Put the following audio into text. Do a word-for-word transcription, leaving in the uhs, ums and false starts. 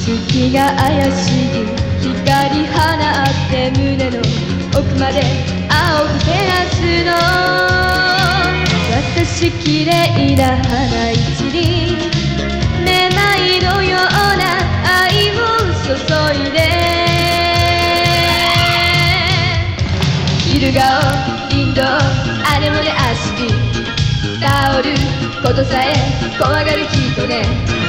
色が怪しい光放って胸の奥まで青く照らすの。私綺麗な花一輪、めまいのような愛を注いで、昼顔インドアネモネ足タオルことさえ怖がる人ね。